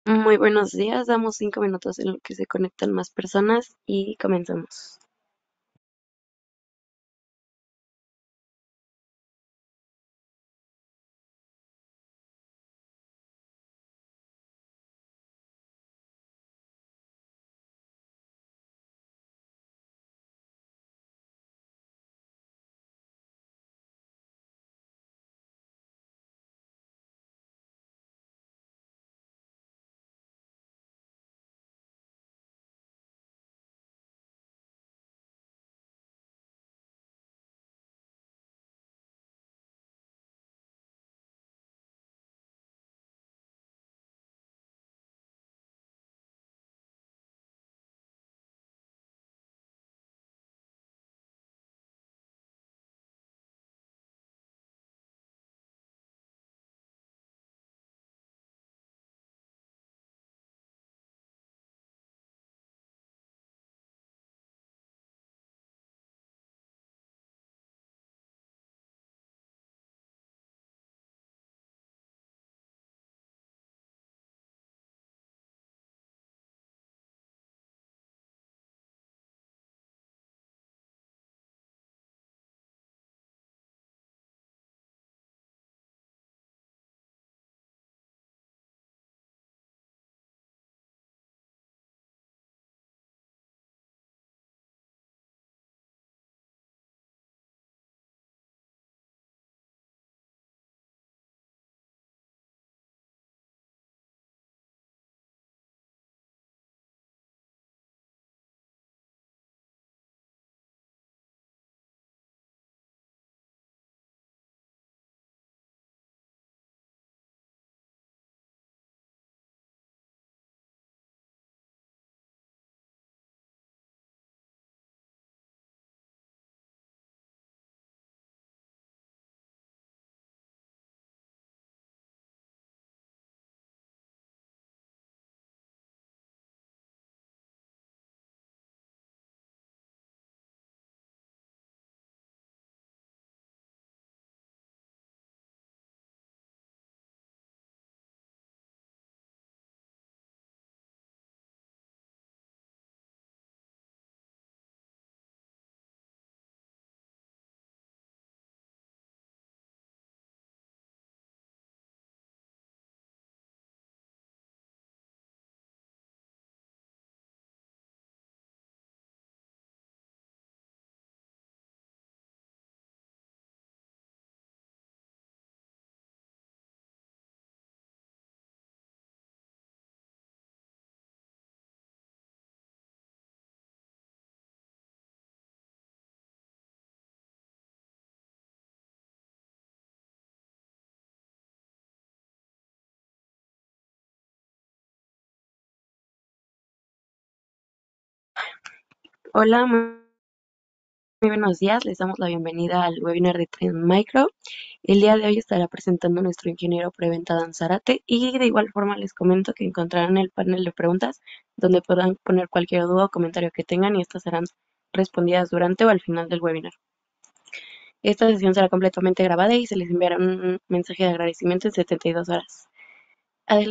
Muy buenos días, damos 5 minutos en lo que se conectan más personas y comenzamos. Hola, muy buenos días, les damos la bienvenida al webinar de Trend Micro. El día de hoy estará presentando nuestro ingeniero preventa Dan Zárate y de igual forma les comento que encontrarán el panel de preguntas donde podrán poner cualquier duda o comentario que tengan y estas serán respondidas durante o al final del webinar. Esta sesión será completamente grabada y se les enviará un mensaje de agradecimiento en 72 horas. Adelante.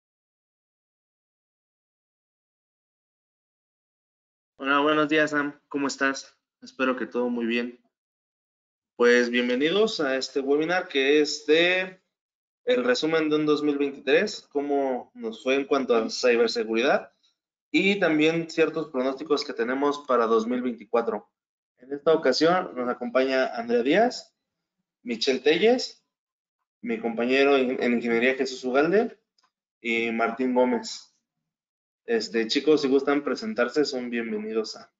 Hola, buenos días, Sam. ¿Cómo estás? Espero que todo muy bien. Pues bienvenidos a este webinar que es de el resumen de un 2023, cómo nos fue en cuanto a ciberseguridad y también ciertos pronósticos que tenemos para 2024. En esta ocasión nos acompaña Andrea Díaz, Michelle Telles, mi compañero en Ingeniería Jesús Ugalde y Martín Gómez. Chicos, si gustan presentarse, son bienvenidos a.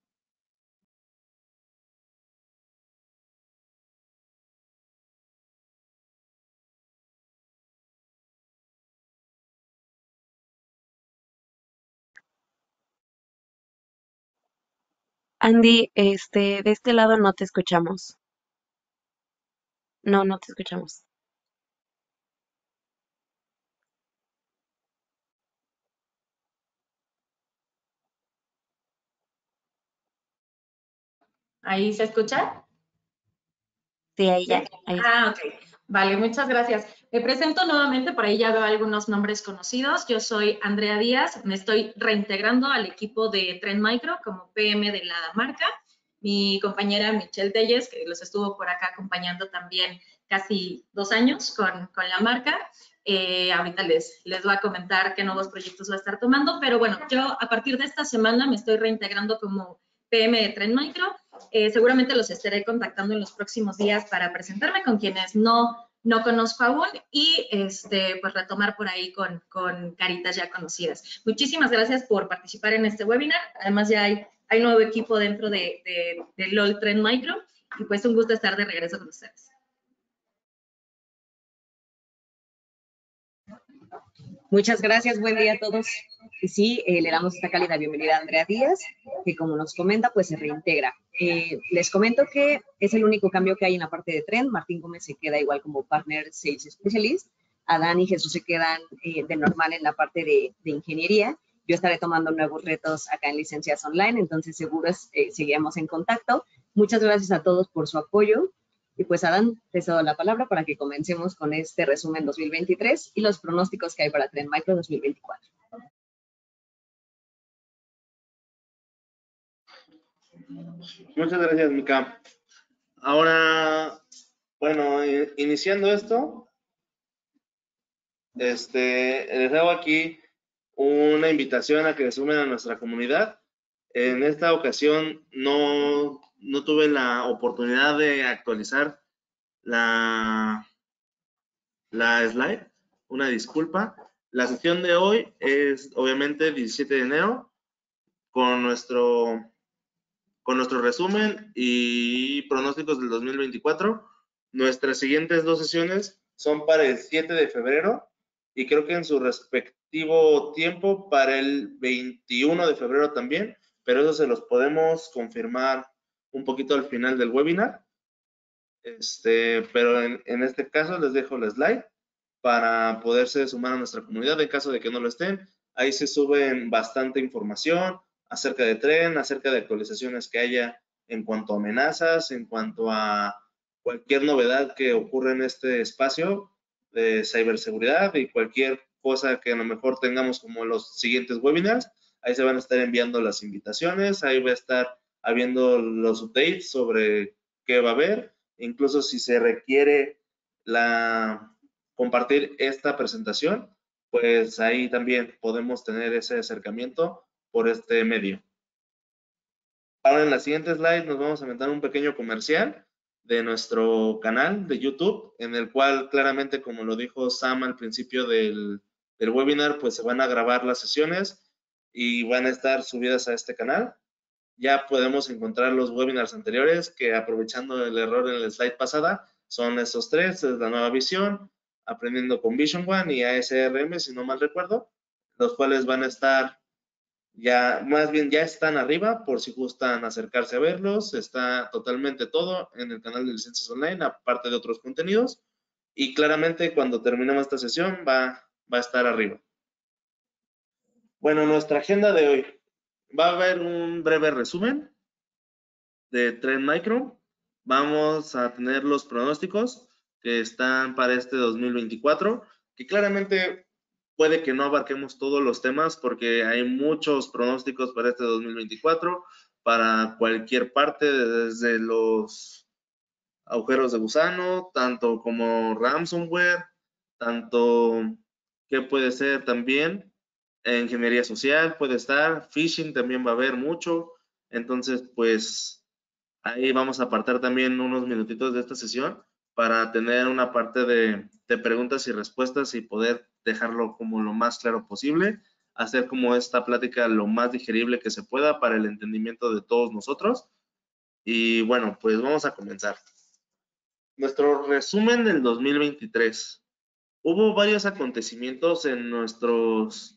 Andy, de este lado no te escuchamos. No, no te escuchamos. ¿Ahí se escucha? Sí, ahí ya, ¿Sí? ahí está. Ok. Vale, muchas gracias. Me presento nuevamente, por ahí ya veo algunos nombres conocidos. Yo soy Andrea Díaz, me estoy reintegrando al equipo de Trend Micro como PM de la marca. Mi compañera Michelle Telles, que los estuvo por acá acompañando también casi 2 años con la marca. Ahorita les voy a comentar qué nuevos proyectos va a estar tomando, pero bueno, yo a partir de esta semana me estoy reintegrando como PM de Trend Micro. Seguramente los estaré contactando en los próximos días para presentarme con quienes no conozco aún y pues retomar por ahí con caritas ya conocidas. Muchísimas gracias por participar en este webinar. Además ya hay nuevo equipo dentro de LOL Trend Micro y pues un gusto estar de regreso con ustedes. Muchas gracias, buen día a todos. Y sí, le damos esta cálida bienvenida a Andrea Díaz, que como nos comenta, pues se reintegra. Les comento que es el único cambio que hay en la parte de Trend. Martín Gómez se queda igual como Partner Sales Specialist. Adán y Jesús se quedan de normal en la parte de ingeniería. Yo estaré tomando nuevos retos acá en Licencias Online, entonces seguros seguiremos en contacto. Muchas gracias a todos por su apoyo. Y pues, Adán, te cedo la palabra para que comencemos con este resumen 2023 y los pronósticos que hay para Trend Micro 2024. Muchas gracias, Mica. Ahora, bueno, iniciando esto, les hago aquí una invitación a que se sumen a nuestra comunidad. En esta ocasión no tuve la oportunidad de actualizar la slide, una disculpa. La sesión de hoy es obviamente 17 de enero con nuestro resumen y pronósticos del 2024. Nuestras siguientes 2 sesiones son para el 7 de febrero y creo que en su respectivo tiempo para el 21 de febrero también, pero eso se los podemos confirmar un poquito al final del webinar. Pero en este caso les dejo la slide para poderse sumar a nuestra comunidad en caso de que no lo estén. Ahí se suben bastante información acerca de Trend, acerca de actualizaciones que haya en cuanto a amenazas, en cuanto a cualquier novedad que ocurra en este espacio de ciberseguridad y cualquier cosa que a lo mejor tengamos como los siguientes webinars. Ahí se van a estar enviando las invitaciones, ahí va a estar habiendo los updates sobre qué va a haber, incluso si se requiere compartir esta presentación, pues ahí también podemos tener ese acercamiento por este medio. Ahora en la siguiente slide nos vamos a inventar un pequeño comercial de nuestro canal de YouTube, en el cual claramente, como lo dijo Sam al principio del webinar, pues se van a grabar las sesiones y van a estar subidas a este canal. Ya podemos encontrar los webinars anteriores que, aprovechando el error en la slide pasada, son estos 3, es la nueva visión, aprendiendo con Vision One y ASRM, si no mal recuerdo, los cuales van a estar ya, más bien ya están arriba por si gustan acercarse a verlos. Está totalmente todo en el canal de Licencias Online, aparte de otros contenidos. Y claramente cuando terminemos esta sesión va a estar arriba. Bueno, nuestra agenda de hoy. Va a haber un breve resumen de Trend Micro. Vamos a tener los pronósticos que están para este 2024, que claramente puede que no abarquemos todos los temas porque hay muchos pronósticos para este 2024, para cualquier parte, desde los agujeros de gusano, tanto como ransomware, tanto que puede ser también ingeniería social, puede estar, phishing también va a haber mucho. Entonces, pues ahí vamos a apartar también unos minutitos de esta sesión para tener una parte de preguntas y respuestas y poder dejarlo como lo más claro posible, hacer como esta plática lo más digerible que se pueda para el entendimiento de todos nosotros. Y bueno, pues vamos a comenzar. Nuestro resumen del 2023. Hubo varios acontecimientos en nuestros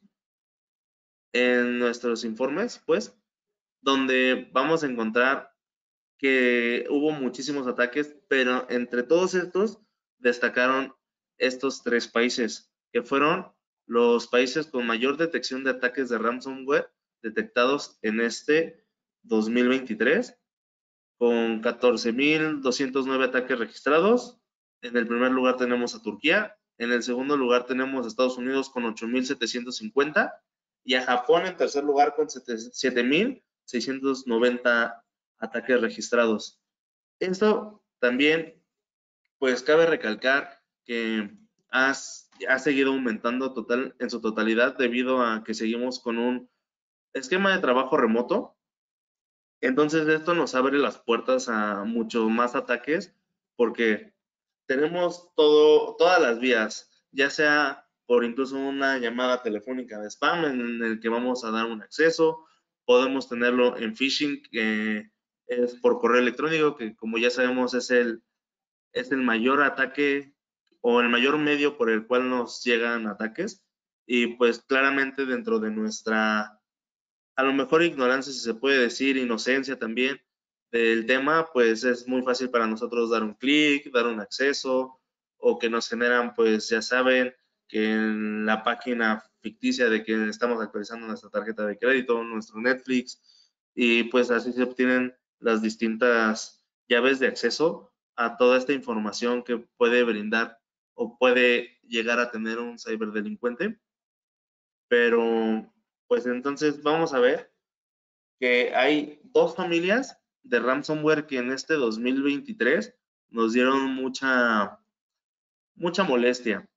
informes, pues, donde vamos a encontrar que hubo muchísimos ataques, pero entre todos estos destacaron estos 3 países, que fueron los países con mayor detección de ataques de ransomware detectados en este 2023, con 14,209 ataques registrados, En el primer lugar tenemos a Turquía. En el segundo lugar tenemos a Estados Unidos con 8,750 y a Japón en tercer lugar con 7,690 ataques registrados. Esto también, pues cabe recalcar que ha seguido aumentando en su totalidad debido a que seguimos con un esquema de trabajo remoto. Entonces esto nos abre las puertas a muchos más ataques porque tenemos todas las vías, ya sea por incluso una llamada telefónica de spam en el que vamos a dar un acceso, podemos tenerlo en phishing, que es por correo electrónico, que como ya sabemos es el mayor ataque o el mayor medio por el cual nos llegan ataques. Y pues claramente dentro de nuestra, a lo mejor ignorancia, si se puede decir, inocencia también del tema, pues es muy fácil para nosotros dar un clic, dar un acceso, o que nos generan, pues ya saben, que en la página ficticia de que estamos actualizando nuestra tarjeta de crédito, nuestro Netflix, y pues así se obtienen las distintas llaves de acceso a toda esta información que puede brindar o puede llegar a tener un ciberdelincuente. Pero pues entonces vamos a ver que hay dos familias de ransomware que en este 2023 nos dieron mucha molestia.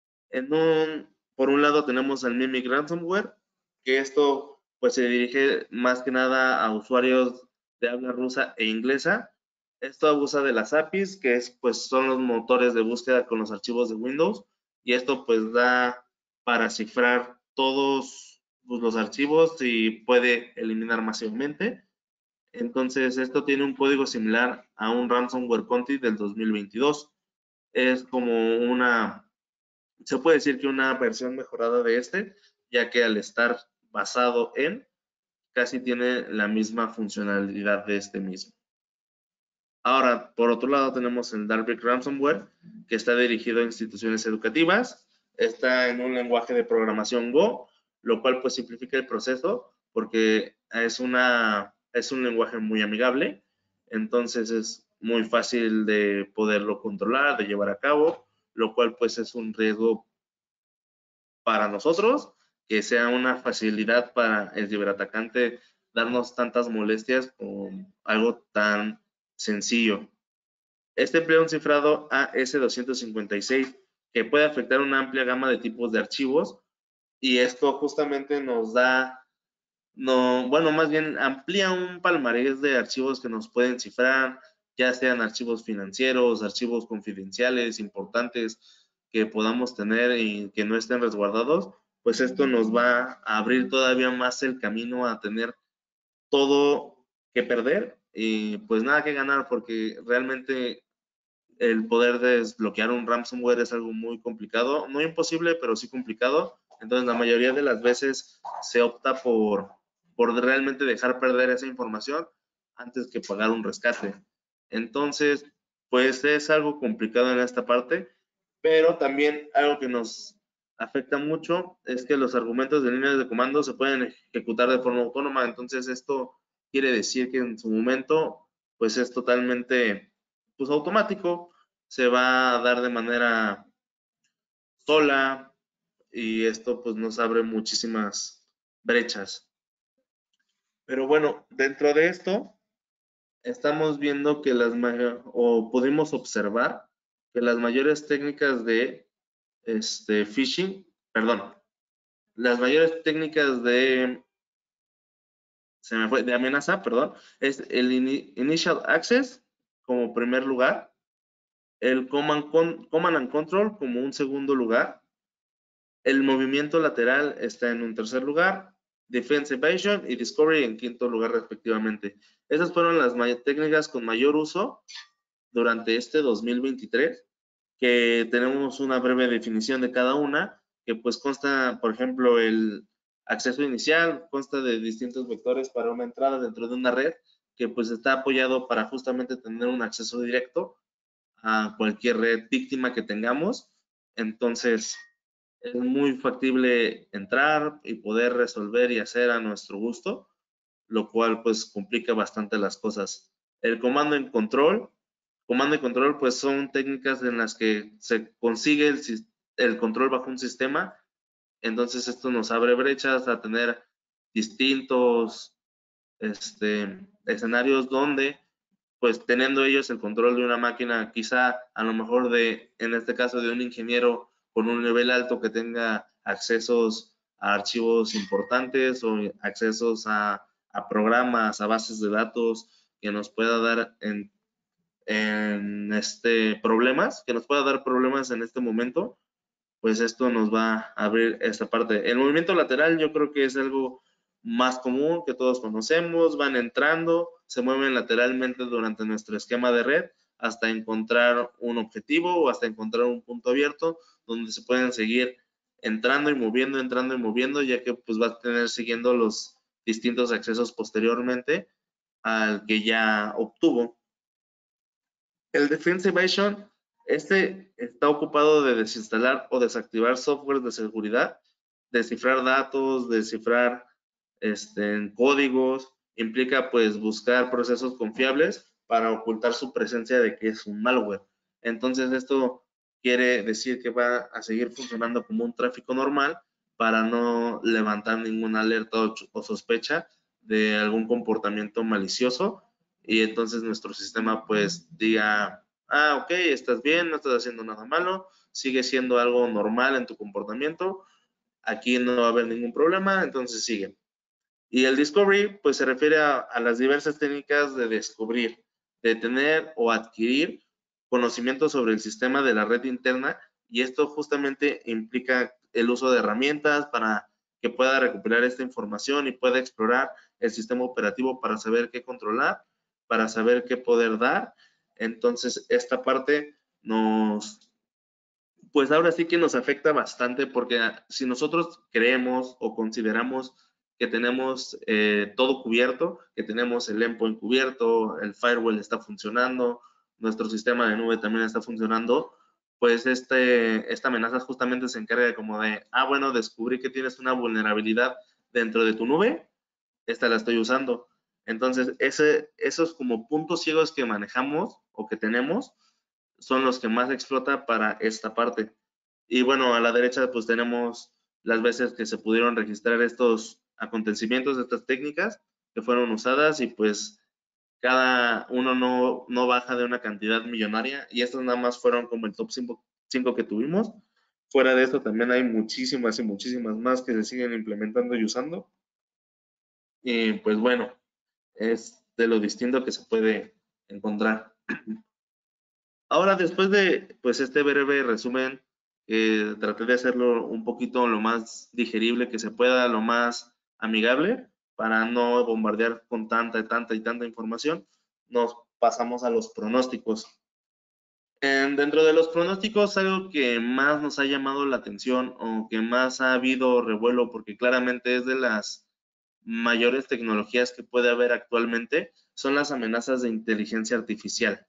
Por un lado tenemos el Mimic Ransomware, que esto pues se dirige más que nada a usuarios de habla rusa e inglesa. Esto abusa de las APIs, que pues son los motores de búsqueda con los archivos de Windows, y esto pues da para cifrar todos pues, los archivos y puede eliminar masivamente. Entonces esto tiene un código similar a un Ransomware Conti del 2022. Es como se puede decir que una versión mejorada de este, ya que al estar basado en, casi tiene la misma funcionalidad de este mismo. Ahora, por otro lado, tenemos el Darkbrick Ransomware, que está dirigido a instituciones educativas. Está en un lenguaje de programación Go, lo cual pues simplifica el proceso porque es un lenguaje muy amigable. Entonces es muy fácil de poderlo controlar, de llevar a cabo, lo cual pues es un riesgo para nosotros, que sea una facilidad para el ciberatacante darnos tantas molestias con algo tan sencillo. Este emplea un cifrado AS256 que puede afectar una amplia gama de tipos de archivos, y esto justamente nos da, bueno, más bien amplía un palmarés de archivos que nos pueden cifrar, ya sean archivos financieros, archivos confidenciales, importantes que podamos tener y que no estén resguardados. Pues esto nos va a abrir todavía más el camino a tener todo que perder y pues nada que ganar, porque realmente el poder desbloquear un ransomware es algo muy complicado, no imposible, pero sí complicado. Entonces la mayoría de las veces se opta por realmente dejar perder esa información antes que pagar un rescate. Entonces, pues es algo complicado en esta parte, pero también algo que nos afecta mucho es que los argumentos de líneas de comando se pueden ejecutar de forma autónoma. Entonces esto quiere decir que en su momento pues es totalmente pues automático, se va a dar de manera sola, y esto pues nos abre muchísimas brechas. Pero bueno, dentro de esto estamos viendo que pudimos observar que las mayores técnicas de phishing, perdón, las mayores técnicas de amenaza, perdón, es el initial access como primer lugar, el command and control como un segundo lugar, el movimiento lateral está en un tercer lugar, defense evasion y discovery en quinto lugar respectivamente. Esas fueron las técnicas con mayor uso durante este 2023, que tenemos una breve definición de cada una, que pues consta, por ejemplo, el acceso inicial, consta de distintos vectores para una entrada dentro de una red, que pues está apoyado para justamente tener un acceso directo a cualquier red víctima que tengamos. Entonces, es muy factible entrar y poder resolver y hacer a nuestro gusto, lo cual pues complica bastante las cosas. El comando en control Comando y control, pues son técnicas en las que se consigue el control bajo un sistema. Entonces esto nos abre brechas a tener distintos escenarios donde, pues teniendo ellos el control de una máquina, quizá a lo mejor en este caso de un ingeniero con un nivel alto que tenga accesos a archivos importantes o accesos a programas, a bases de datos que nos pueda dar problemas, que nos pueda dar problemas en este momento, pues esto nos va a abrir esta parte. El movimiento lateral yo creo que es algo más común que todos conocemos, van entrando, se mueven lateralmente durante nuestro esquema de red hasta encontrar un objetivo o hasta encontrar un punto abierto donde se pueden seguir entrando y moviendo, ya que pues va a tener siguiendo los distintos accesos posteriormente al que ya obtuvo. El Defense Evasion, está ocupado de desinstalar o desactivar software de seguridad, descifrar datos, descifrar códigos, implica pues buscar procesos confiables para ocultar su presencia de que es un malware. Entonces esto quiere decir que va a seguir funcionando como un tráfico normal para no levantar ninguna alerta o sospecha de algún comportamiento malicioso, y entonces nuestro sistema pues diga, ok, estás bien, no estás haciendo nada malo, sigue siendo algo normal en tu comportamiento, aquí no va a haber ningún problema, entonces sigue. Y el discovery pues se refiere a las diversas técnicas de descubrir, de tener o adquirir conocimiento sobre el sistema de la red interna, y esto justamente implica el uso de herramientas para que pueda recuperar esta información y pueda explorar el sistema operativo para saber qué controlar, para saber qué poder dar. Entonces esta parte pues ahora sí que nos afecta bastante, porque si nosotros creemos o consideramos que tenemos todo cubierto, que tenemos el endpoint cubierto, el firewall está funcionando, nuestro sistema de nube también está funcionando, pues esta amenaza justamente se encarga como de, bueno, descubrí que tienes una vulnerabilidad dentro de tu nube, esta la estoy usando. Entonces, esos como puntos ciegos que manejamos o que tenemos son los que más explota para esta parte. Y bueno, a la derecha pues tenemos las veces que se pudieron registrar estos acontecimientos, estas técnicas que fueron usadas, y pues cada uno no baja de una cantidad millonaria, y estos nada más fueron como el top 5 que tuvimos. Fuera de esto también hay muchísimas y muchísimas más que se siguen implementando y usando. Y pues bueno, es de lo distinto que se puede encontrar. Ahora, después de pues este breve resumen, traté de hacerlo un poquito lo más digerible que se pueda, lo más amigable, para no bombardear con tanta y tanta información. Nos pasamos a los pronósticos. Dentro de los pronósticos, algo que más nos ha llamado la atención o que más ha habido revuelo, porque claramente es de las mayores tecnologías que puede haber actualmente, son las amenazas de inteligencia artificial.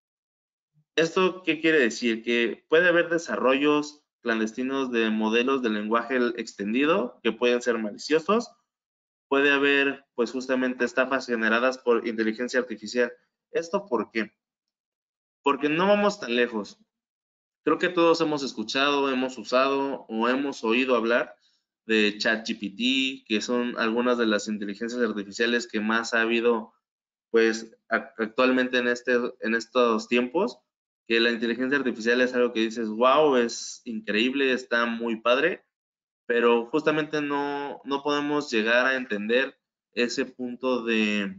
¿Esto qué quiere decir? Que puede haber desarrollos clandestinos de modelos de lenguaje extendido que pueden ser maliciosos. Puede haber, pues justamente, estafas generadas por inteligencia artificial. ¿Esto por qué? Porque no vamos tan lejos. Creo que todos hemos escuchado, hemos usado o hemos oído hablar de ChatGPT, que son algunas de las inteligencias artificiales que más ha habido, pues, actualmente en estos tiempos. Que la inteligencia artificial es algo que dices, wow, es increíble, está muy padre, pero justamente no podemos llegar a entender ese punto de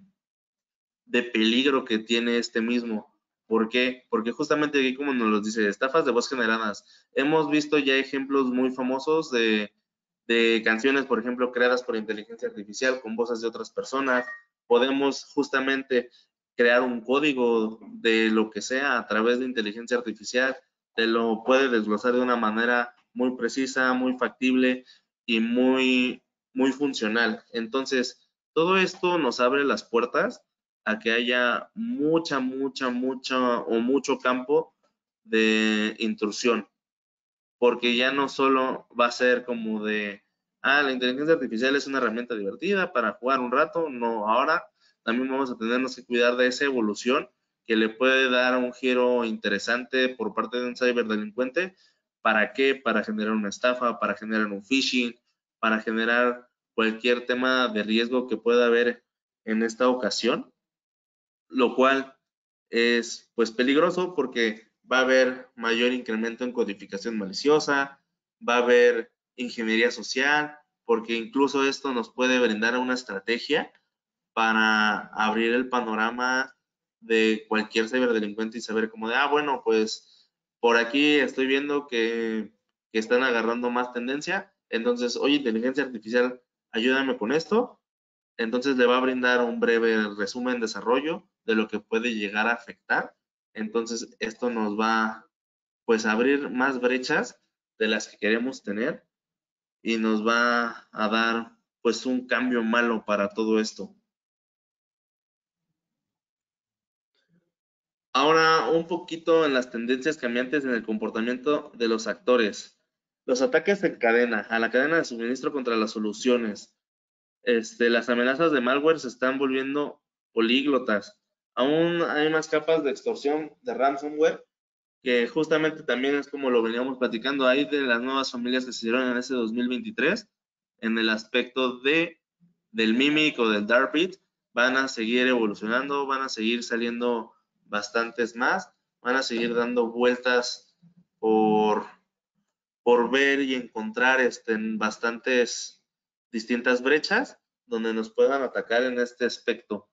peligro que tiene este mismo. ¿Por qué? Porque justamente aquí, como nos lo dice, estafas de voz generadas. Hemos visto ya ejemplos muy famosos de canciones, por ejemplo, creadas por inteligencia artificial con voces de otras personas. Podemos justamente crear un código de lo que sea a través de inteligencia artificial. Te lo puede desglosar de una manera muy precisa, muy factible y muy funcional. Entonces, todo esto nos abre las puertas a que haya mucho campo de intrusión, porque ya no solo va a ser como de, la inteligencia artificial es una herramienta divertida para jugar un rato. No, ahora también vamos a tenernos que cuidar de esa evolución que le puede dar un giro interesante por parte de un ciberdelincuente. ¿Para qué? Para generar una estafa, para generar un phishing, para generar cualquier tema de riesgo que pueda haber en esta ocasión, lo cual es pues peligroso porque va a haber mayor incremento en codificación maliciosa, va a haber ingeniería social, porque incluso esto nos puede brindar una estrategia para abrir el panorama de cualquier ciberdelincuente y saber como de, bueno, pues por aquí estoy viendo que están agarrando más tendencia, entonces, oye, inteligencia artificial, ayúdame con esto. Entonces le va a brindar un breve resumen, desarrollo de lo que puede llegar a afectar. Entonces esto nos va pues a abrir más brechas de las que queremos tener y nos va a dar pues un cambio malo para todo esto. Ahora un poquito en las tendencias cambiantes en el comportamiento de los actores. Los ataques en cadena, a la cadena de suministro contra las soluciones. Las amenazas de malware se están volviendo políglotas. Aún hay más capas de extorsión de ransomware, que justamente también es como lo veníamos platicando ahí de las nuevas familias que se hicieron en ese 2023, en el aspecto del Mimic o del Darkbit, van a seguir evolucionando, van a seguir saliendo bastantes más, van a seguir dando vueltas por ver y encontrar en bastantes distintas brechas donde nos puedan atacar en este aspecto.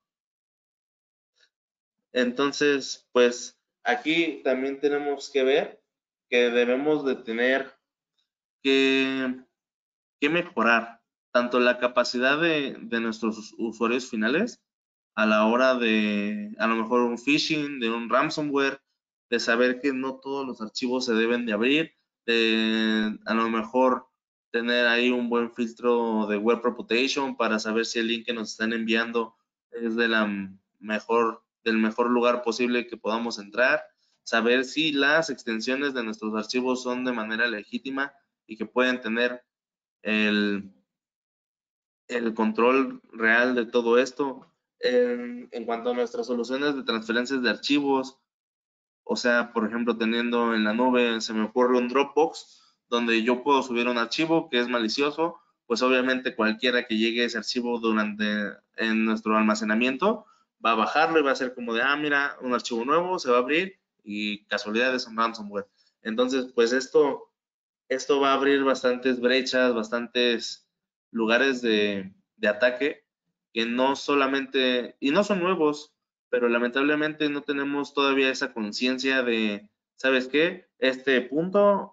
Entonces, pues aquí también tenemos que ver que debemos de tener que mejorar tanto la capacidad de nuestros usuarios finales a la hora de, a lo mejor, un phishing, de un ransomware, de saber que no todos los archivos se deben de abrir, de a lo mejor tener ahí un buen filtro de web reputation para saber si el link que nos están enviando es de del mejor lugar posible que podamos entrar, saber si las extensiones de nuestros archivos son de manera legítima y que pueden tener el control real de todo esto. En cuanto a nuestras soluciones de transferencias de archivos, o sea, por ejemplo, teniendo en la nube, se me ocurre un Dropbox, donde yo puedo subir un archivo que es malicioso, pues obviamente cualquiera que llegue a ese archivo en nuestro almacenamiento, va a bajarlo y va a ser como de, mira, un archivo nuevo, se va a abrir y casualidad es un ransomware. Entonces, pues esto va a abrir bastantes brechas, bastantes lugares de ataque que no solamente, y no son nuevos, pero lamentablemente no tenemos todavía esa conciencia de, ¿sabes qué? Este punto,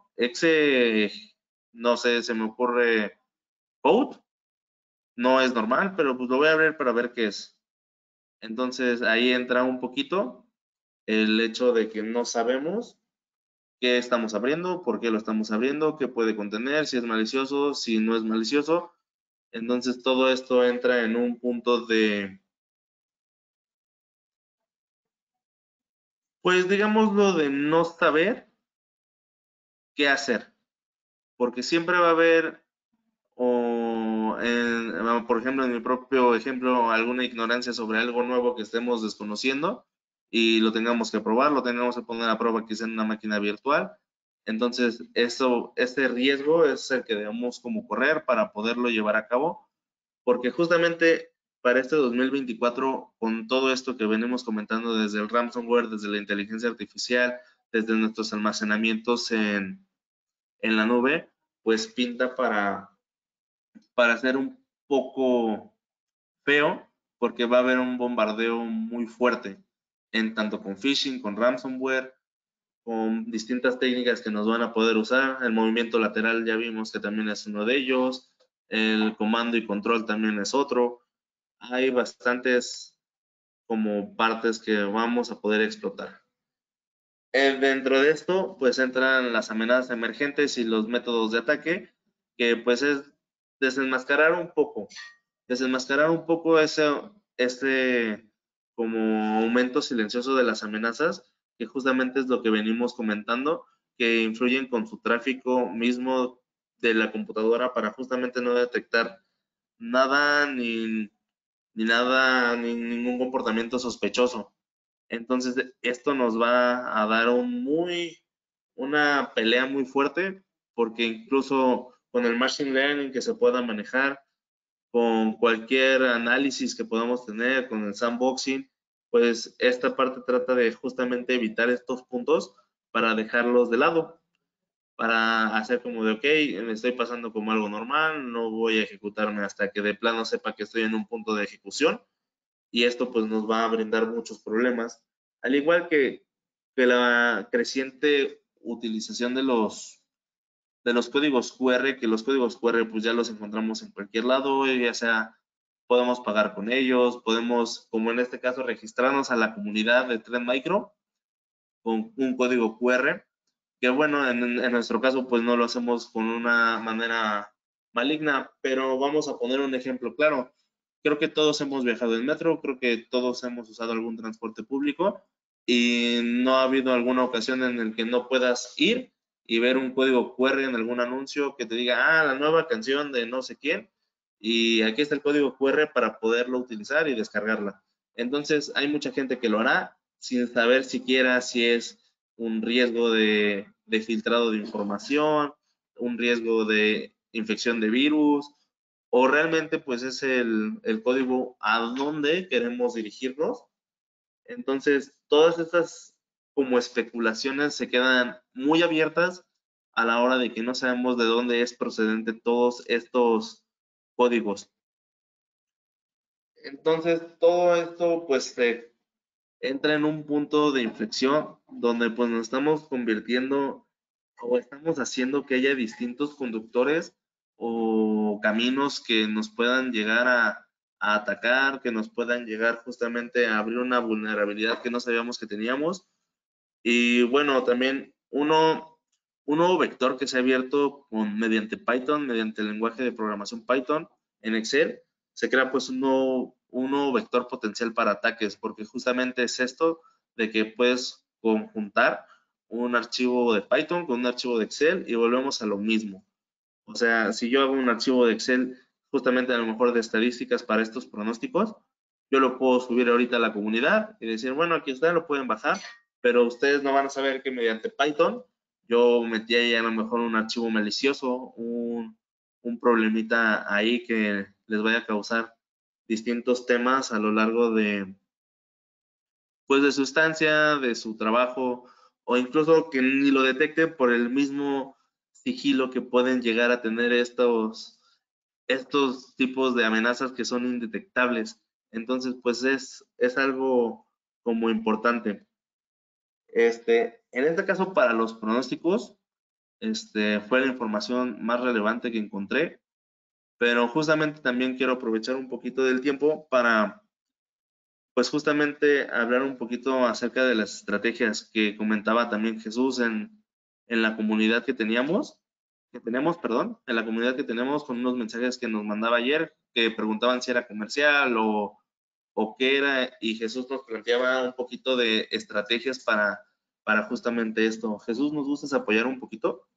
no sé, se me ocurre code, no es normal, pero pues lo voy a abrir para ver qué es. Entonces ahí entra un poquito el hecho de que no sabemos qué estamos abriendo, por qué lo estamos abriendo, qué puede contener, si es malicioso, si no es malicioso. Entonces todo esto entra en un punto de, pues digámoslo, de no saber qué hacer, porque siempre va a haber, por ejemplo, en mi propio ejemplo, alguna ignorancia sobre algo nuevo que estemos desconociendo y lo tengamos que probar, lo tengamos que poner a prueba quizá en una máquina virtual. Entonces, este riesgo es el que debemos como correr para poderlo llevar a cabo, porque justamente para este 2024, con todo esto que venimos comentando desde el ransomware, desde la inteligencia artificial, desde nuestros almacenamientos en la nube, pues pinta para ser un poco feo, porque va a haber un bombardeo muy fuerte, en tanto con phishing, con ransomware, con distintas técnicas que nos van a poder usar. El movimiento lateral ya vimos que también es uno de ellos, el comando y control también es otro. Hay bastantes como partes que vamos a poder explotar. Dentro de esto, pues entran las amenazas emergentes y los métodos de ataque, que pues es desenmascarar un poco este como aumento silencioso de las amenazas, que justamente es lo que venimos comentando, que influyen con su tráfico mismo de la computadora para justamente no detectar nada ni ningún comportamiento sospechoso. Entonces, esto nos va a dar una pelea muy fuerte, porque incluso con el machine learning que se pueda manejar, con cualquier análisis que podamos tener, con el sandboxing, pues esta parte trata de justamente evitar estos puntos para dejarlos de lado, para hacer como de, ok, me estoy pasando como algo normal, no voy a ejecutarme hasta que de plano sepa que estoy en un punto de ejecución, y esto pues nos va a brindar muchos problemas, al igual que la creciente utilización de los códigos QR, que los códigos QR pues ya los encontramos en cualquier lado, ya sea podemos pagar con ellos, podemos, como en este caso, registrarnos a la comunidad de Trend Micro con un código QR, que bueno, en nuestro caso pues no lo hacemos con una manera maligna, pero vamos a poner un ejemplo claro. Creo que todos hemos viajado en metro, creo que todos hemos usado algún transporte público y no ha habido alguna ocasión en la que no puedas ir y ver un código QR en algún anuncio que te diga, la nueva canción de no sé quién, y aquí está el código QR para poderlo utilizar y descargarla. Entonces, hay mucha gente que lo hará sin saber siquiera si es un riesgo de filtrado de información, un riesgo de infección de virus, o realmente pues es el código a dónde queremos dirigirnos. Entonces, todas estas como especulaciones se quedan muy abiertas a la hora de que no sabemos de dónde es procedente todos estos códigos. Entonces, todo esto pues entra en un punto de inflexión donde pues nos estamos convirtiendo o estamos haciendo que haya distintos conductores o caminos que nos puedan llegar a atacar, que nos puedan llegar justamente a abrir una vulnerabilidad que no sabíamos que teníamos. Y bueno, también un nuevo vector que se ha abierto mediante Python, mediante el lenguaje de programación Python en Excel, se crea pues un nuevo vector potencial para ataques, porque justamente es esto de que puedes conjuntar un archivo de Python con un archivo de Excel y volvemos a lo mismo. O sea, si yo hago un archivo de Excel justamente a lo mejor de estadísticas para estos pronósticos, yo lo puedo subir ahorita a la comunidad y decir, bueno, aquí está, lo pueden bajar, pero ustedes no van a saber que mediante Python yo metí ahí a lo mejor un archivo malicioso, un problemita ahí que les vaya a causar distintos temas a lo largo pues de su estancia, de su trabajo, o incluso que ni lo detecten por el mismo sigilo que pueden llegar a tener estos tipos de amenazas que son indetectables. Entonces, pues es algo como importante. En este caso, para los pronósticos, fue la información más relevante que encontré, pero justamente también quiero aprovechar un poquito del tiempo para, pues justamente hablar un poquito acerca de las estrategias que comentaba también Jesús en la comunidad que tenemos, perdón, en la comunidad que tenemos con unos mensajes que nos mandaba ayer, que preguntaban si era comercial o qué era, y Jesús nos planteaba un poquito de estrategias para justamente esto. Jesús, ¿nos gustas apoyar un poquito?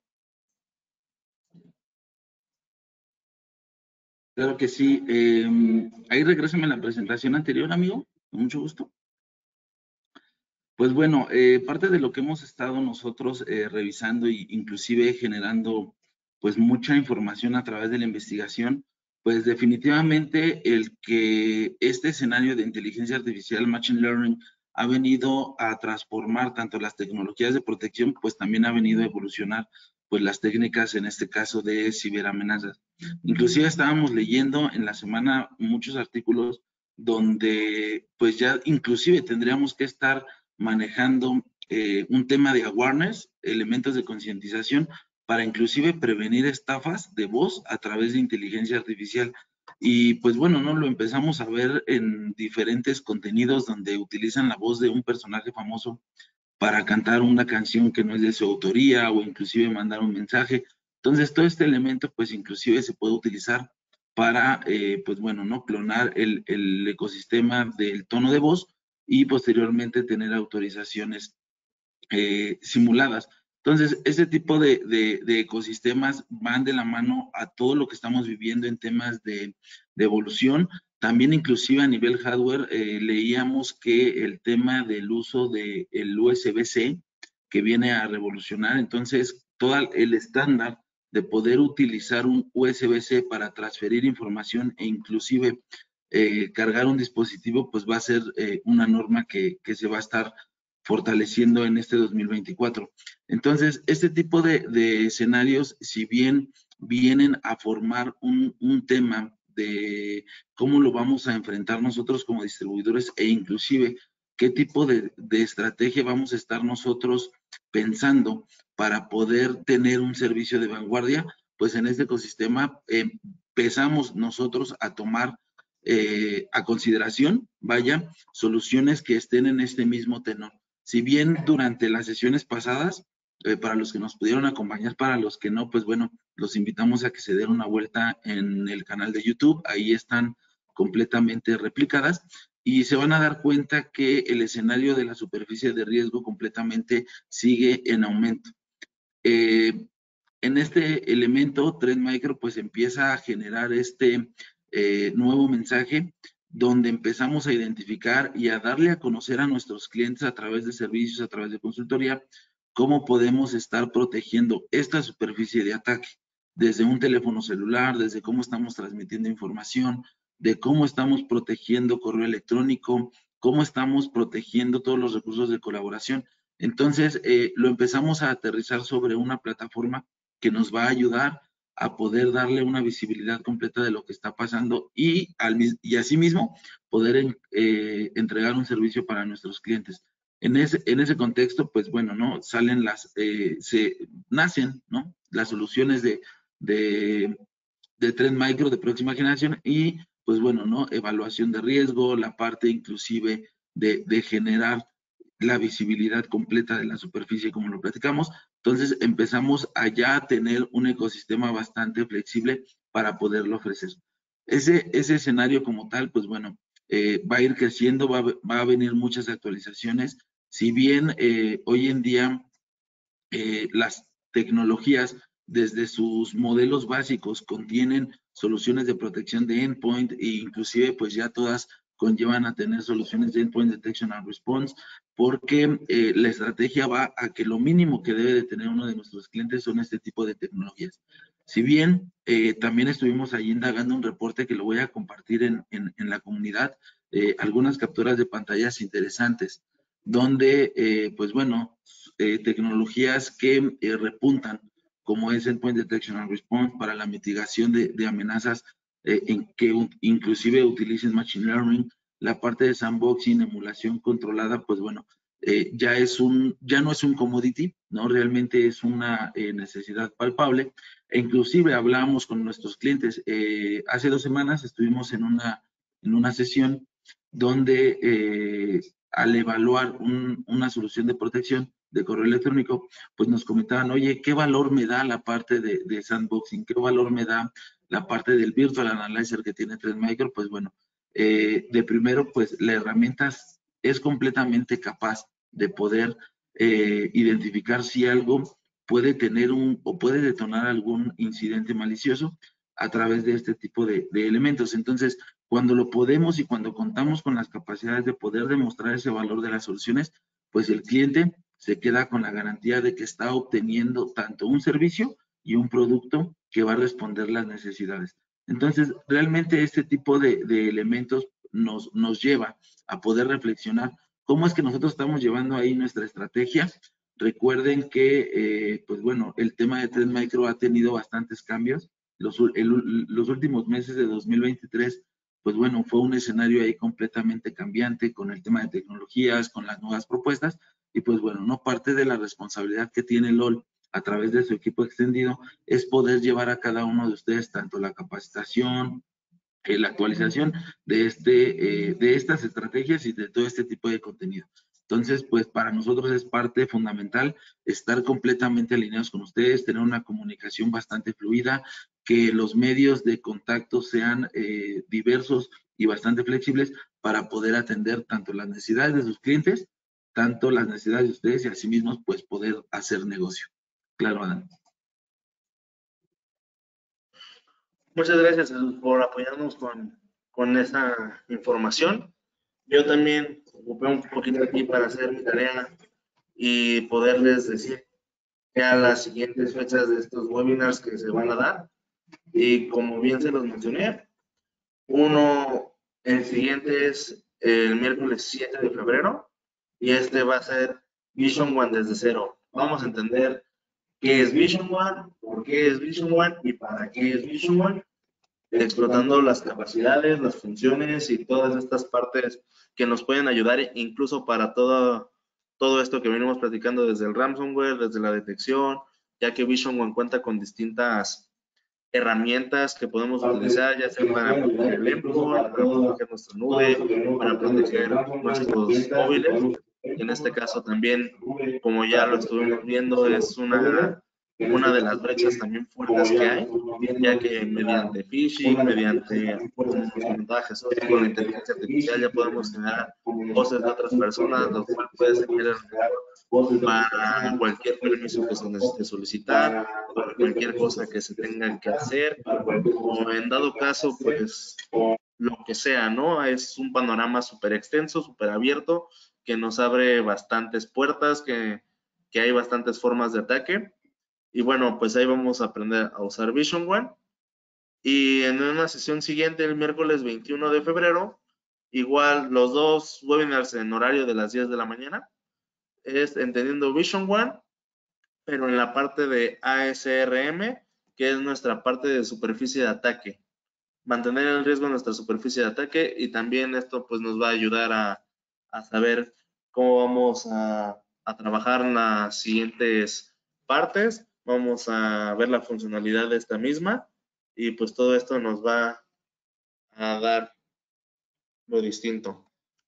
Claro que sí. Ahí regrésame a la presentación anterior, amigo. Con mucho gusto. Pues bueno, parte de lo que hemos estado nosotros revisando e inclusive generando pues mucha información a través de la investigación, pues definitivamente el que este escenario de inteligencia artificial, machine learning, ha venido a transformar tanto las tecnologías de protección, pues también ha venido a evolucionar pues las técnicas, en este caso de ciberamenazas. Inclusive estábamos leyendo en la semana muchos artículos donde pues ya inclusive tendríamos que estar manejando un tema de awareness, elementos de concientización, para inclusive prevenir estafas de voz a través de inteligencia artificial. Y pues bueno, ¿no? Lo empezamos a ver en diferentes contenidos donde utilizan la voz de un personaje famoso para cantar una canción que no es de su autoría o inclusive mandar un mensaje. Entonces, todo este elemento, pues inclusive se puede utilizar para, pues bueno, ¿no? Clonar el ecosistema del tono de voz y posteriormente tener autorizaciones simuladas. Entonces, este tipo de ecosistemas van de la mano a todo lo que estamos viviendo en temas de evolución. También inclusive a nivel hardware leíamos que el tema del uso del USB-C que viene a revolucionar, entonces todo el estándar de poder utilizar un USB-C para transferir información e inclusive cargar un dispositivo, pues va a ser una norma que se va a estar fortaleciendo en este 2024. Entonces, este tipo de escenarios, si bien vienen a formar un tema de cómo lo vamos a enfrentar nosotros como distribuidores e inclusive qué tipo de estrategia vamos a estar nosotros pensando para poder tener un servicio de vanguardia, pues en este ecosistema empezamos nosotros a tomar a consideración, vaya, soluciones que estén en este mismo tenor. Si bien durante las sesiones pasadas, para los que nos pudieron acompañar, para los que no, pues bueno, los invitamos a que se den una vuelta en el canal de YouTube, ahí están completamente replicadas y se van a dar cuenta que el escenario de la superficie de riesgo completamente sigue en aumento. En este elemento, Trend Micro pues empieza a generar este nuevo mensaje donde empezamos a identificar y a darle a conocer a nuestros clientes a través de servicios, a través de consultoría, cómo podemos estar protegiendo esta superficie de ataque, desde un teléfono celular, desde cómo estamos transmitiendo información, de cómo estamos protegiendo correo electrónico, cómo estamos protegiendo todos los recursos de colaboración. Entonces, lo empezamos a aterrizar sobre una plataforma que nos va a ayudar a poder darle una visibilidad completa de lo que está pasando y asimismo poder entregar un servicio para nuestros clientes. En ese contexto, pues bueno, ¿no? Salen nacen, ¿no? Las soluciones de Trend Micro de próxima generación y pues bueno, ¿no? Evaluación de riesgo, la parte inclusive de generar la visibilidad completa de la superficie como lo platicamos. Entonces empezamos a ya tener un ecosistema bastante flexible para poderlo ofrecer. Ese escenario como tal, pues bueno, va a ir creciendo, va a venir muchas actualizaciones. Si bien hoy en día las tecnologías desde sus modelos básicos contienen soluciones de protección de endpoint e inclusive pues ya todas conllevan a tener soluciones de endpoint detection and response porque la estrategia va a que lo mínimo que debe de tener uno de nuestros clientes son este tipo de tecnologías. Si bien también estuvimos ahí indagando un reporte que lo voy a compartir en la comunidad, algunas capturas de pantallas interesantes, donde, pues bueno, tecnologías que repuntan, como es Endpoint Detection and Response para la mitigación de amenazas en que inclusive utilicen Machine Learning, la parte de sandboxing, emulación controlada, pues bueno, ya no es un commodity, ¿no? Realmente es una necesidad palpable. E inclusive hablamos con nuestros clientes. Hace 2 semanas estuvimos en una sesión donde al evaluar una solución de protección de correo electrónico, pues nos comentaban, oye, ¿qué valor me da la parte de sandboxing? ¿Qué valor me da la parte del Virtual Analyzer que tiene Trend Micro? Pues bueno, de primero, pues la herramienta es completamente capaz de poder identificar si algo puede tener o puede detonar algún incidente malicioso a través de este tipo de elementos. Entonces, cuando lo podemos y cuando contamos con las capacidades de poder demostrar ese valor de las soluciones, pues el cliente se queda con la garantía de que está obteniendo tanto un servicio y un producto que va a responder las necesidades. Entonces, realmente este tipo de elementos nos lleva a poder reflexionar cómo es que nosotros estamos llevando ahí nuestra estrategia. Recuerden que, pues bueno, el tema de Trend Micro ha tenido bastantes cambios. Los últimos meses de 2023, pues bueno, fue un escenario ahí completamente cambiante con el tema de tecnologías, con las nuevas propuestas, y pues bueno, no parte de la responsabilidad que tiene LOL a través de su equipo extendido es poder llevar a cada uno de ustedes tanto la capacitación, la actualización de estas estrategias y de todo este tipo de contenido. Entonces, pues para nosotros es parte fundamental estar completamente alineados con ustedes, tener una comunicación bastante fluida, que los medios de contacto sean diversos y bastante flexibles para poder atender tanto las necesidades de sus clientes, tanto las necesidades de ustedes y asimismo pues poder hacer negocio. Claro, Adán. Muchas gracias por apoyarnos con con esa información. Yo también ocupé un poquito aquí para hacer mi tarea y poderles decir ya las siguientes fechas de estos webinars que se van a dar. Y como bien se los mencioné, el siguiente es el miércoles 7 de febrero y este va a ser Vision One desde cero. Vamos a entender qué es Vision One, por qué es Vision One y para qué es Vision One, explotando las capacidades, las funciones y todas estas partes que nos pueden ayudar incluso para todo esto que venimos platicando desde el ransomware, desde la detección, ya que Vision One cuenta con distintas herramientas que podemos utilizar, ya sea para proteger el endpoint, para proteger nuestra nube, para proteger nuestros móviles. En este caso también, como ya lo estuvimos viendo, es una de las brechas también fuertes que hay, ya que mediante phishing, mediante, como nos comentaba Jesús, con la inteligencia artificial ya podemos generar voces de otras personas, lo cual puede servir a lo mejor para cualquier permiso que se necesite solicitar, para cualquier cosa que se tenga que hacer, o en dado caso, pues lo que sea, ¿no? Es un panorama súper extenso, súper abierto, que nos abre bastantes puertas, que hay bastantes formas de ataque. Y bueno, pues ahí vamos a aprender a usar Vision One. Y en una sesión siguiente, el miércoles 21 de febrero, igual los dos webinars en horario de las 10 de la mañana, es entendiendo Vision One, pero en la parte de ASRM, que es nuestra parte de superficie de ataque. Mantener el riesgo en nuestra superficie de ataque y también esto pues nos va a ayudar a saber cómo vamos a trabajar en las siguientes partes. Vamos a ver la funcionalidad de esta misma y pues todo esto nos va a dar lo distinto.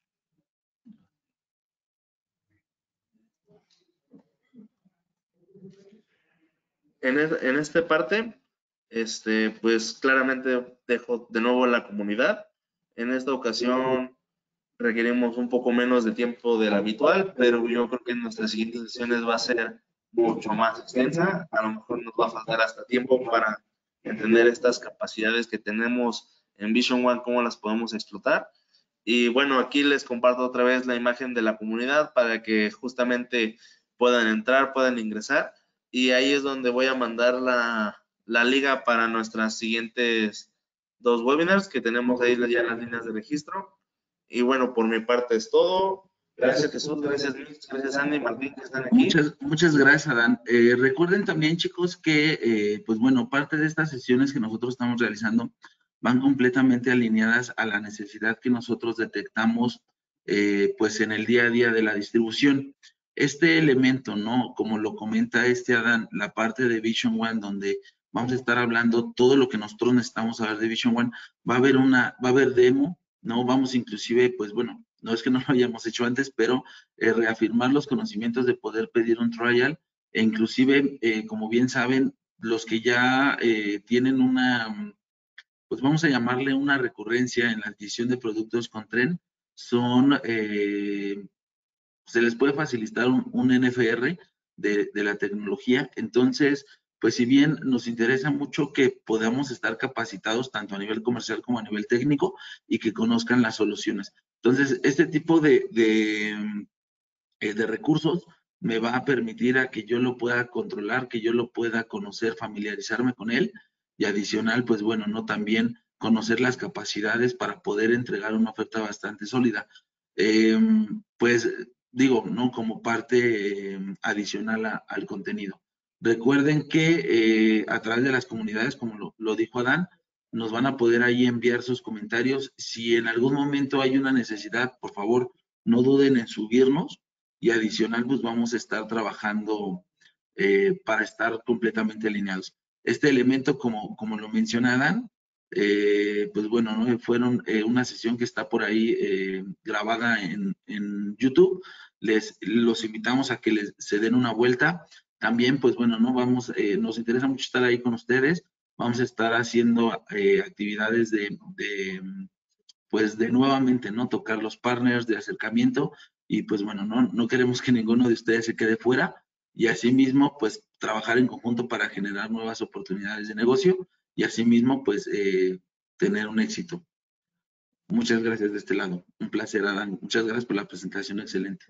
En esta parte, pues claramente dejo de nuevo la comunidad. En esta ocasión requerimos un poco menos de tiempo del habitual, pero yo creo que en nuestras siguientes sesiones va a ser mucho más extensa. A lo mejor nos va a faltar hasta tiempo para entender estas capacidades que tenemos en Vision One, cómo las podemos explotar. Y bueno, aquí les comparto otra vez la imagen de la comunidad para que justamente puedan entrar, puedan ingresar. Y ahí es donde voy a mandar la liga para nuestras siguientes dos webinars que tenemos ahí ya las líneas de registro. Y bueno, por mi parte es todo. Gracias Jesús, gracias Luis, gracias Andy y Martín que están aquí. Muchas gracias, Adán. Recuerden también, chicos, que pues bueno, parte de estas sesiones que nosotros estamos realizando van completamente alineadas a la necesidad que nosotros detectamos pues en el día a día de la distribución. Este elemento, ¿no? Como lo comenta Adán, la parte de Vision One, donde vamos a estar hablando todo lo que nosotros necesitamos saber de Vision One, va a haber demo, ¿no? Vamos inclusive, pues bueno, no es que no lo hayamos hecho antes, pero reafirmar los conocimientos de poder pedir un trial e inclusive, como bien saben, los que ya tienen una, pues vamos a llamarle una recurrencia en la adquisición de productos con Tren, se les puede facilitar un NFR de la tecnología. Entonces, pues si bien nos interesa mucho que podamos estar capacitados tanto a nivel comercial como a nivel técnico y que conozcan las soluciones. Entonces, este tipo de recursos me va a permitir a que yo lo pueda controlar, que yo lo pueda conocer, familiarizarme con él y adicional, pues bueno, no también conocer las capacidades para poder entregar una oferta bastante sólida. Pues digo, ¿no? Como parte adicional al contenido. Recuerden que a través de las comunidades, como lo dijo Adán, nos van a poder ahí enviar sus comentarios. Si en algún momento hay una necesidad, por favor, no duden en subirnos y adicional, pues vamos a estar trabajando para estar completamente alineados. Este elemento, como lo menciona Adán, pues bueno, ¿no? Fueron una sesión que está por ahí grabada en YouTube. Los invitamos a que se den una vuelta. También, pues bueno, ¿no? Nos interesa mucho estar ahí con ustedes. Vamos a estar haciendo actividades pues de nuevamente, ¿no? Tocar los partners de acercamiento y pues bueno, no queremos que ninguno de ustedes se quede fuera y asimismo, pues trabajar en conjunto para generar nuevas oportunidades de negocio y asimismo, pues tener un éxito. Muchas gracias de este lado. Un placer, Adán. Muchas gracias por la presentación excelente.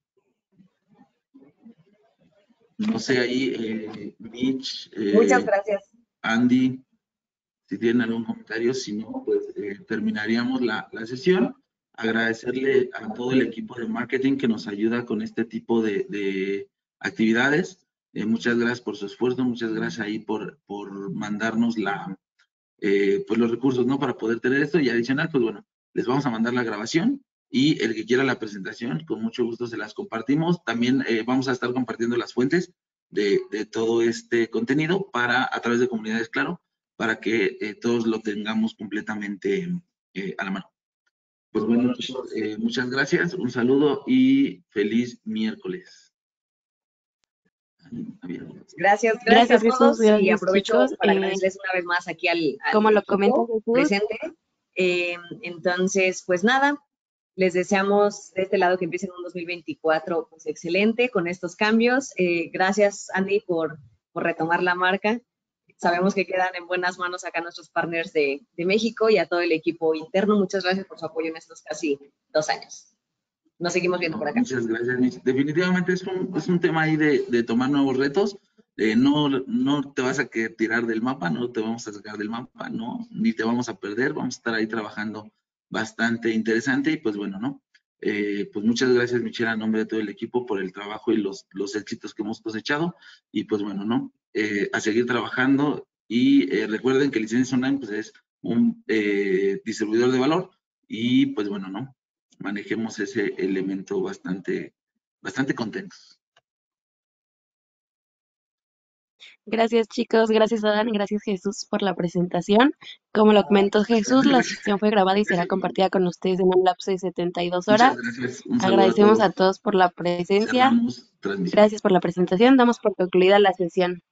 No sé ahí, Mitch, Muchas gracias. Andy, si tienen algún comentario, si no, pues terminaríamos la sesión. Agradecerle a todo el equipo de marketing que nos ayuda con este tipo de actividades. Muchas gracias por su esfuerzo, muchas gracias ahí por mandarnos pues los recursos, ¿no? Para poder tener esto y adicional, pues bueno, les vamos a mandar la grabación y el que quiera la presentación, con mucho gusto se las compartimos. También vamos a estar compartiendo las fuentes de todo este contenido a través de comunidades, claro, para que todos lo tengamos completamente a la mano. Pues bueno, chicos, muchas gracias, un saludo y feliz miércoles. Gracias Gracias, a Jesús, todos y gracias, aprovecho chicos. para agradecerles una vez más aquí al Como lo comenta equipo Jesús, presente. Entonces, pues nada, les deseamos de este lado que empiecen un 2024 pues excelente con estos cambios. Gracias, Andy, por retomar la marca. Sabemos que quedan en buenas manos acá nuestros partners de México y a todo el equipo interno. Muchas gracias por su apoyo en estos casi 2 años. Nos seguimos viendo por acá. Muchas gracias, Mitch. Definitivamente es un tema ahí de tomar nuevos retos. No te vas a tirar del mapa, no te vamos a sacar del mapa, no, ni te vamos a perder. Vamos a estar ahí trabajando bastante interesante y pues bueno, ¿no? Pues muchas gracias, Michelle, a nombre de todo el equipo por el trabajo y los éxitos que hemos cosechado. Y pues bueno, ¿no? A seguir trabajando y recuerden que Licencias Online pues es un distribuidor de valor y pues bueno, ¿no? Manejemos ese elemento bastante contentos. gracias chicos, gracias Adán, gracias Jesús por la presentación. Como lo comentó Jesús, la sesión fue grabada y será compartida con ustedes en un lapso de 72 horas. Muchas gracias. Un saludo Agradecemos a a todos por la presencia. Cerramos transmisión. Gracias por la presentación. Damos por concluida la sesión.